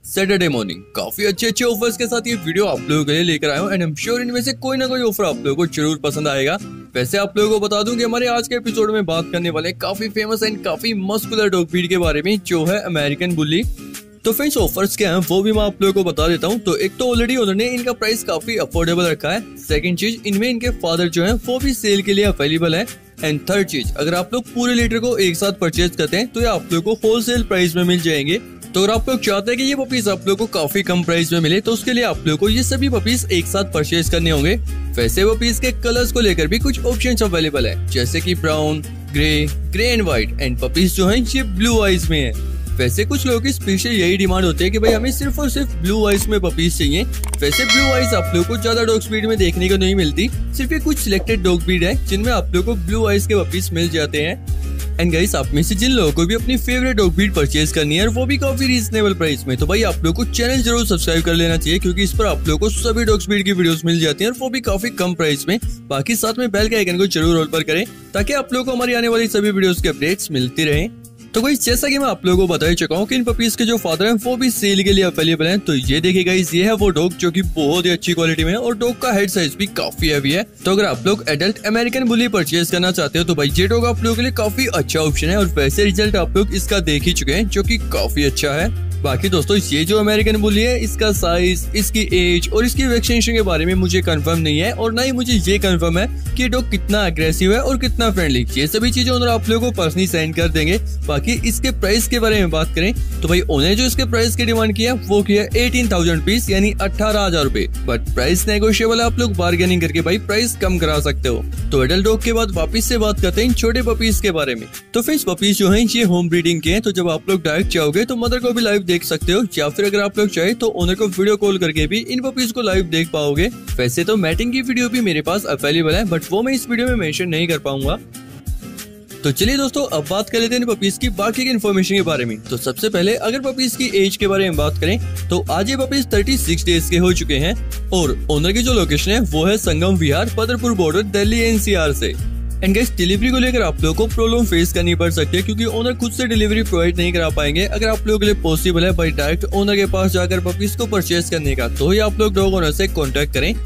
Saturday morning काफी अच्छे offers के साथ ये वीडियो आप लोगों के लिए लेकर आया हूँ एंड आई एम श्योर इनमें से कोई ना कोई ऑफर आप लोगों को जरूर पसंद आएगा। वैसे आप लोगों को बता दूं कि हमारे आज के एपिसोड में बात करने वाले काफी फेमस एंड काफी मस्कुलर डॉग ब्रीड के बारे में जो है अमेरिकन बुली। तो फ्रेंड्स ऑफर्स क्या हैं वो भी मैं आप लोगों को बता देता हूँ। तो एक तो ऑलरेडी उन्होंने इनका प्राइस काफी अफोर्डेबल रखा है। सेकंड चीज, इनमें इनके फादर जो है वो भी सेल के लिए अवेलेबल है। एंड थर्ड चीज, अगर आप लोग पूरे लीटर को एक साथ परचेज करते हैं तो ये आप लोगों को होलसेल प्राइस में मिल जाएंगे। तो अगर आप लोग चाहते हैं कि ये पपीज आप लोगों को काफी कम प्राइस में मिले तो उसके लिए आप लोगों को ये सभी पपीज एक साथ परचेज करने होंगे। वैसे पपीज के कलर्स को लेकर भी कुछ ऑप्शंस अवेलेबल है, जैसे कि brown, grey and white. And puppies जो है ये ब्लू आइज में है। वैसे कुछ लोगों की स्पेशल यही डिमांड होती है कि भाई हमें सिर्फ और सिर्फ ब्लू आइज में पपीज चाहिए। वैसे ब्लू आइज आप लोगों को ज्यादा डॉग ब्रीड में देखने को नहीं मिलती, सिर्फ ये कुछ सिलेक्टेड डॉग ब्रीड है जिनमें आप लोगों को ब्लू आइज के पपीज मिल जाते हैं। एंड गाइस, आप में से जिन लोगों को भी अपनी फेवरेट डॉग ब्रीड परचेज करनी है और वो भी काफी रीजनेबल प्राइस में, तो भाई आप लोगों को चैनल जरूर सब्सक्राइब कर लेना चाहिए, क्योंकि इस पर आप लोगों को सभी डॉग ब्रीड की वीडियोस मिल जाती हैं और वो भी काफी कम प्राइस में। बाकी साथ में बेल के आइकन को जरूर ऑल पर करें ताकि आप लोगों को हमारी आने वाली सभी वीडियोस के अपडेट्स मिलती रहे। तो गाइस, जैसा कि मैं आप लोगों को बता ही चुका हूँ कि इन पपीज के जो फादर हैं वो भी सेल के लिए अवेलेबल हैं। तो ये देखिए गाइस, ये है वो डॉग जो कि बहुत ही अच्छी क्वालिटी में है और डॉग का हेड साइज भी काफी हैवी है। तो अगर आप लोग एडल्ट अमेरिकन बुली परचेज करना चाहते हो तो भाई ये डॉग आप लोगों के लिए काफी अच्छा ऑप्शन है। और वैसे रिजल्ट आप लोग इसका देख ही चुके हैं जो कि काफी अच्छा है। बाकी दोस्तों, ये जो अमेरिकन बुली है इसका साइज, इसकी एज और इसकी वैक्सीनेशन के बारे में मुझे कंफर्म नहीं है और ना ही मुझे ये कंफर्म है कि डॉग कितना अग्रेसिव है और कितना फ्रेंडली। ये सभी चीजें ओनर आप लोगों को पर्सनली सेंड कर देंगे। बाकी इसके प्राइस के बारे में बात करें तो भाई ओनर जो इसके प्राइस की डिमांड किया वो किया 18,000 रुपीज यानी 18,000 रुपए। बट प्राइस नेगोशिएबल है, आप लोग बार्गेनिंग करके भाई प्राइस कम करा सकते हो। तो एडल्ट डॉग के बाद वापिस से बात करते हैं छोटे पपीज के बारे में। तो फ्रेंड्स, पपीज जो है ये होम ब्रीडिंग के हैं, तो जब आप लोग डायरेक्ट चाहोगे तो मदर को भी लाइव देख सकते हो, या फिर अगर आप लोग चाहे तो ओनर को वीडियो कॉल करके भी इन पपीज को लाइव देख पाओगे। वैसे तो मैटिंग की वीडियो भी मेरे पास अवेलेबल है, बट वो मैं इस वीडियो में मेंशन नहीं कर पाऊंगा। तो चलिए दोस्तों, अब बात कर लेते हैं पपीज की बाकी की इन्फॉर्मेशन के बारे में। तो सबसे पहले अगर पपीज की एज के बारे में बात करें तो आज ये पपीज 36 डेज के हो चुके हैं और ओनर की जो लोकेशन है वो है संगम विहार, पदरपुर बॉर्डर, दिल्ली एनसीआर से। एंड गाइस, डिलीवरी को लेकर आप लोगों को प्रॉब्लम फेस करनी पड़ सकती है क्योंकि ओनर खुद से डिलीवरी प्रोवाइड नहीं करा पाएंगे। अगर आप लोगों के लिए पॉसिबल है भाई डायरेक्ट ओनर के पास जाकर पपीज को परचेज करने का, तो ही आप लोग डॉग ओनर से कांटेक्ट करें।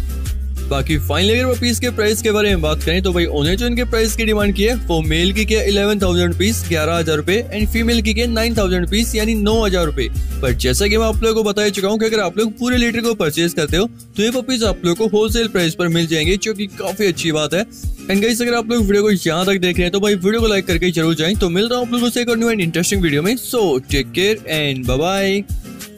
बाकी फाइनली अगर पपीज के प्राइस के बारे में बात करें तो भाई ओनर जो इनके प्राइस की डिमांड की है वो मेल की क्या 11,000 रुपीज 11,000 रुपए एंड फीमेल की क्या 9,000 रुपीज यानी 9,000 रुपए। बट जैसा कि मैं आप लोगों को बता चुका हूँ कि अगर आप लोग पूरे लीटर को परचेज करते हो तो ये पपीज आप लोग को होलसेल प्राइस पर मिल जाएंगे, जो कि काफी अच्छी बात है। एंड गाइस, अगर आप लोग वीडियो को यहाँ तक देख रहे हैं तो भाई वीडियो को लाइक करके जरूर जाएं। तो मिल रहा हूँ आप लोगों से एक और न्यू एंड इंटरेस्टिंग वीडियो में। So take care and bye bye.